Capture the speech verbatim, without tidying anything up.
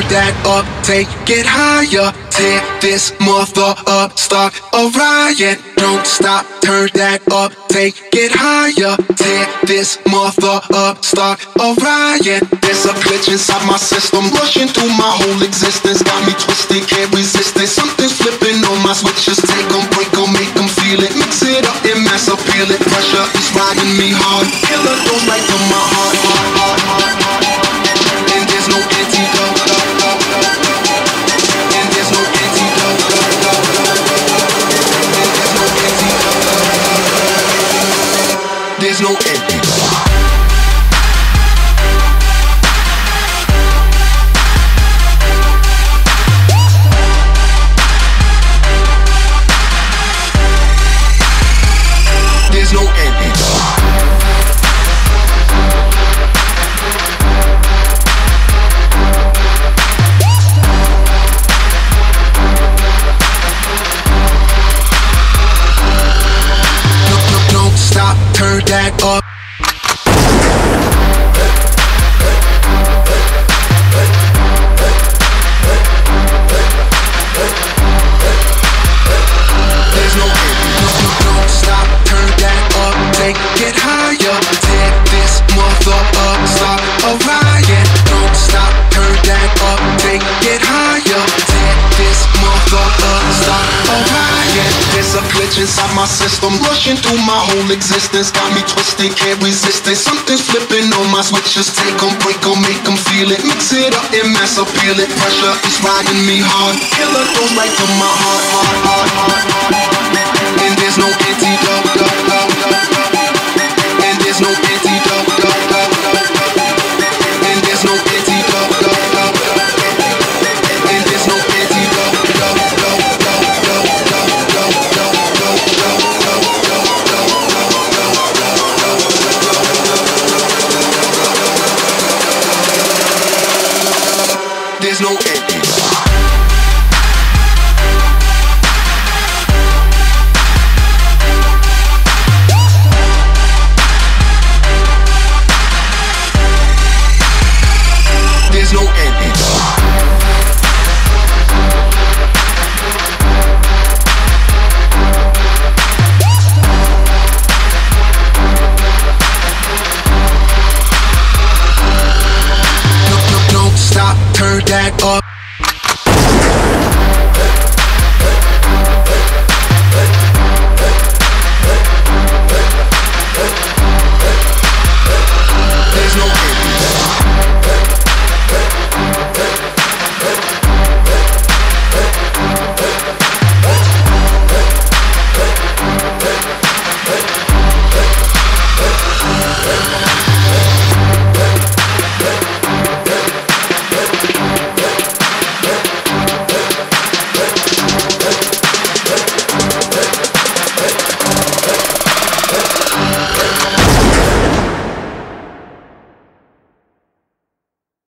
that up, take it higher. Tear this mother up, start a riot. Don't stop, turn that up, take it higher. Tear this mother up, start a riot. There's a glitch inside my system, rushing through my whole existence. Got me twisted, can't resist it. Something's flipping on my switches. Take them, break them, make them feel it. Mix it up and mass appeal it. Pressure is riding me hard. Killer goes right to my heart, heart, heart, heart, heart. And there's no antidote. And there's no antidote. And there's no antidote. There's no antidote. There's no antidote. Don't stop, turn that up. There's no antidote. Don't stop, turn that up, take it higher. Tear this mother up, start a riot. Don't stop, turn that up, take it higher. Tear this mother up, start a riot. There's a glitch inside my system, rushing through my whole existence. Got me twisted, can't resist it. Something's flipping on my switches. Take them, break them, make them feel it. Mix it up and mass appeal it. Pressure is riding me hard. Killer goes right to my heart, heart, heart, heart, heart. And there's no antidote. And there's no antidote. And there's no antidote. And there's no antidote. There's no antidote.